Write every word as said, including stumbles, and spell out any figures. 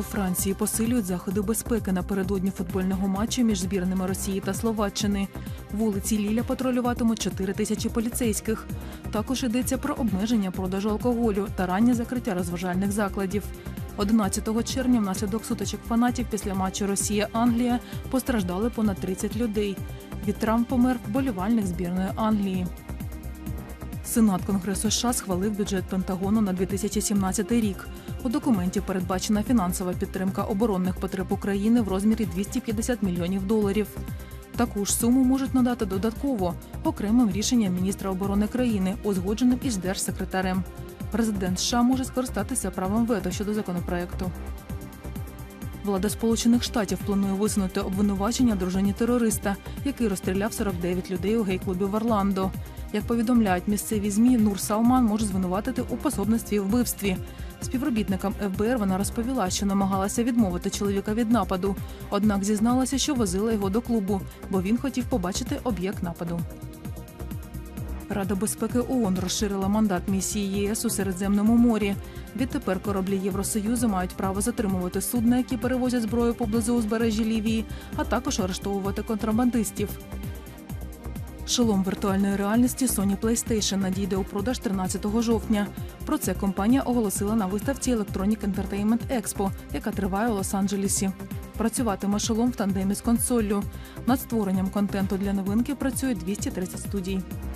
У Франції посилюють заходи безпеки напередодні футбольного матчу між збірними Росії та Словаччини. Вулиці Ліля патрулюватимуть чотири тисячі поліцейських. Також йдеться про обмеження продажу алкоголю та раннє закриття розважальних закладів. одинадцятого червня внаслідок сутичок фанатів після матчу Росія-Англія постраждали понад тридцять людей. Від травм помер вболівальник збірної Англії. Сенат Конгресу США схвалив бюджет Пентагону на дві тисячі сімнадцятий рік. У документі передбачена фінансова підтримка оборонних потреб України в розмірі двісті п'ятдесят мільйонів доларів. Таку ж суму можуть надати додатково, окремим рішенням міністра оборони країни, узгодженим із держсекретарем. Президент США може скористатися правом вето щодо законопроекту. Влада Сполучених Штатів планує висунути обвинувачення дружині терориста, який розстріляв сорок дев'ять людей у гей-клубі в Орландо. Як повідомляють місцеві ЗМІ, Нур Салман може звинуватити у пособництві в вбивстві. Співробітникам еф бе ер вона розповіла, що намагалася відмовити чоловіка від нападу. Однак зізналася, що возила його до клубу, бо він хотів побачити об'єкт нападу. Рада безпеки ООН розширила мандат місії ЄС у Середземному морі. Відтепер кораблі Євросоюзу мають право затримувати судна, які перевозять зброю поблизу узбережжя Лівії, а також арештовувати контрабандистів. Шолом віртуальної реальності Sony PlayStation надійде у продаж тринадцятого жовтня. Про це компанія оголосила на виставці Electronic Entertainment Expo, яка триває у Лос-Анджелесі. Працюватиме шолом в тандемі з консоллю. Над створенням контенту для новинки працює двісті тридцять студій.